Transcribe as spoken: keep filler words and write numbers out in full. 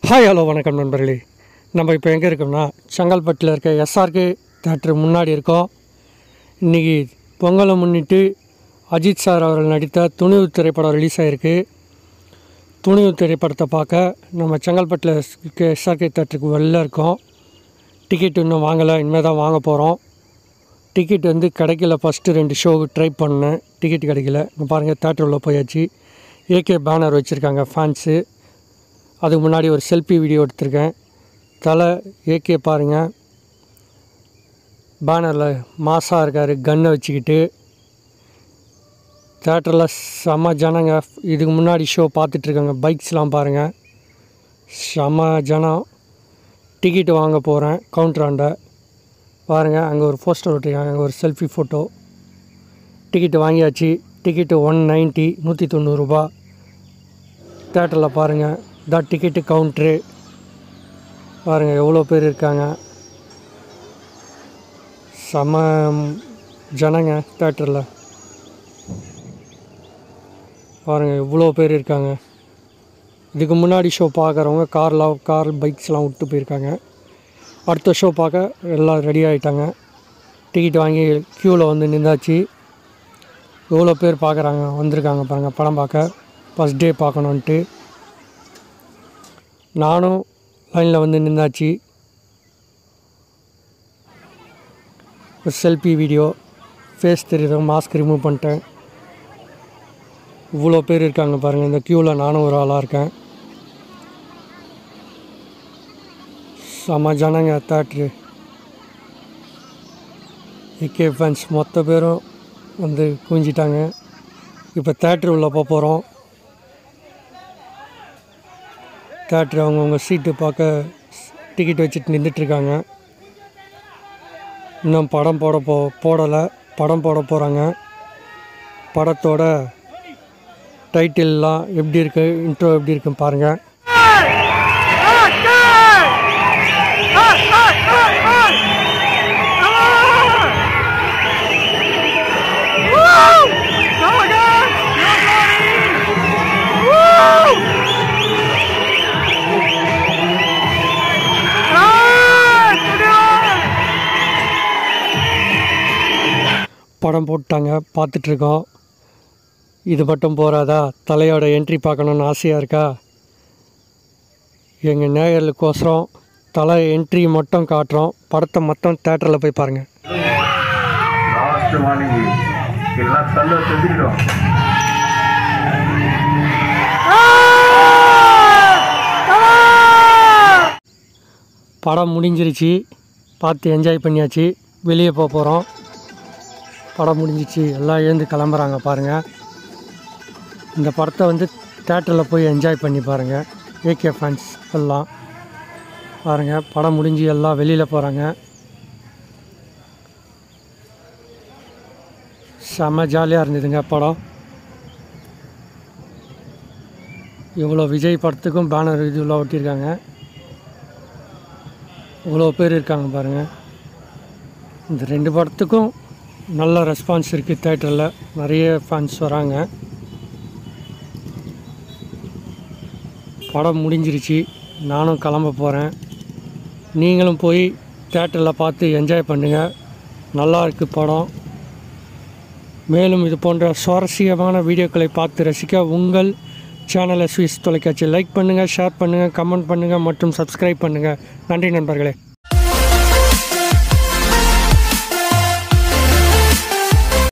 Hi hello வணக்கம் நண்பர்களே. நம்ம இப்போ எங்கே இருக்கோம்னா செங்கல்பட்டில் இருக்க எஸ்ஆர்கே தியேட்டர் முன்னாடி இருக்கோம். இன்றைக்கி பொங்கலை முன்னிட்டு அஜித் சார் அவர்கள் நடித்த துணிவு திரைப்படம் ரிலீஸ் ஆகிருக்கு. துணிவு திரைப்படத்தை பார்க்க நம்ம செங்கல்பட்டில் இருக்க எஸ்ஆர்கே தியேட்டருக்கு வெளில இருக்கோம். டிக்கெட் இன்னும் வாங்கலை, இனிமேல் தான் வாங்க போகிறோம். டிக்கெட் வந்து கிடைக்கல. ஃபஸ்ட்டு ரெண்டு ஷோவுக்கு ட்ரை பண்ணேன், டிக்கெட் கிடைக்கல. இங்கே பாருங்கள், தியேட்டர் உள்ள போயாச்சு. ஏகே பேனர் வச்சுருக்காங்க ஃபேன்ஸு. அதுக்கு முன்னாடி ஒரு செல்ஃபி வீடியோ எடுத்திருக்கேன். தலை ஏகே பாருங்கள், பேனரில் மாசாக இருக்கார் கன்னை வச்சுக்கிட்டு. தேட்டரில் செம்ம ஜனங்க. இதுக்கு முன்னாடி ஷோ பார்த்துட்ருக்காங்க. பைக்ஸ்லாம் பாருங்கள், செம்ம ஜனம். டிக்கெட்டு வாங்க போகிறேன் கவுண்டராண்ட. பாருங்கள், அங்கே ஒரு போஸ்டர் விட்டுருக்காங்க, அங்கே ஒரு செல்ஃபி ஃபோட்டோ. டிக்கெட்டு வாங்கியாச்சு. டிக்கெட்டு ஒன் நைன்ட்டி நூற்றி தொண்ணூறுரூபா. தேட்டரில் பாருங்கள், இதான் டிக்கெட்டு கவுண்ட்ரு. பாருங்கள் எவ்வளோ பேர் இருக்காங்க. செம ஜனங்க தேட்டரில். பாருங்கள் இவ்வளோ பேர் இருக்காங்க. இதுக்கு முன்னாடி ஷோ பார்க்குறவங்க கார்லாம் கார் பைக்ஸ்லாம் விட்டு போயிருக்காங்க. அடுத்த ஷோ பார்க்க எல்லாம் ரெடி ஆகிட்டாங்க. டிக்கெட் வாங்கி க்யூவில் வந்து நின்றாச்சு. எவ்வளோ பேர் பார்க்குறாங்க, வந்திருக்காங்க பாருங்கள் படம் பார்க்க. ஃபஸ்ட் டே பார்க்கணுன்ட்டு நானும் லைனில் வந்து நின்றாச்சு. ஒரு செல்ஃபி வீடியோ, ஃபேஸ் தெரியுது, மாஸ்க் ரிமூவ் பண்ணிட்டேன். இவ்வளோ பேர் இருக்காங்க பாருங்கள். இந்த க்யூவில் நானும் ஒரு ஆளாக இருக்கேன். செம ஜனங்க தேட்ரு. ஏகே ஃபேன்ஸ் மொத்த பேரும் வந்து குவிஞ்சிட்டாங்க. இப்போ தேட்ரு உள்ளே போக போகிறோம். தேட்ரு அவங்கவுங்க சீட்டு பார்க்க டிக்கெட் வச்சுட்டு நின்றுட்டுருக்காங்க. இன்னும் படம் போட போ போடலை படம் போட போகிறாங்க. படத்தோட டைட்டில்லாம் எப்படி இருக்குது, இன்ட்ரோ எப்படி இருக்குன்னு பாருங்கள். படம் போட்டாங்க, பார்த்துட்ருக்கோம். இது மட்டும் போகாதா, தலையோட என்ட்ரி பார்க்கணுன்னு ஆசையாக இருக்கா? எங்கள் நேயர்களுக்கோசரம் தலை என்ட்ரி மட்டும் காட்டுறோம். படத்தை மட்டும் தேட்டரில் போய் பாருங்கள். படம் முடிஞ்சிருச்சு, பார்த்து என்ஜாய் பண்ணியாச்சு. வெளியே போக போகிறோம். படம் முடிஞ்சிச்சு, எல்லாம் எழுந்து கிளம்புறாங்க பாருங்கள். இந்த படத்தை வந்து தேட்டரில் போய் என்ஜாய் பண்ணி பாருங்கள். ஏகே ஃபேன்ஸ் எல்லாம் பாருங்கள். படம் முடிஞ்சு எல்லாம் வெளியில் போகிறாங்க. செம்ம ஜாலியாக இருந்ததுங்க படம். இவ்வளோ விஜய் படத்துக்கும் பேனர் இதுலாம் ஒட்டியிருக்காங்க. இவ்வளோ பேர் இருக்காங்க பாருங்கள். இந்த ரெண்டு படத்துக்கும் நல்ல ரெஸ்பான்ஸ் இருக்குது. தேட்டரில் நிறைய ஃபேன்ஸ் வராங்க. படம் முடிஞ்சிருச்சு, நானும் கிளம்ப போகிறேன். நீங்களும் போய் தேட்டரில் பார்த்து என்ஜாய் பண்ணுங்கள். நல்லா இருக்குது படம். மேலும் இது போன்ற சுவாரஸ்யமான வீடியோக்களை பார்த்து ரசிக்க உங்கள் சேனலை ஸ்விஸ் தொலைக்காட்சி லைக் பண்ணுங்கள், ஷேர் பண்ணுங்கள், கமெண்ட் பண்ணுங்கள் மற்றும் சப்ஸ்கிரைப் பண்ணுங்கள். நன்றி நண்பர்களே.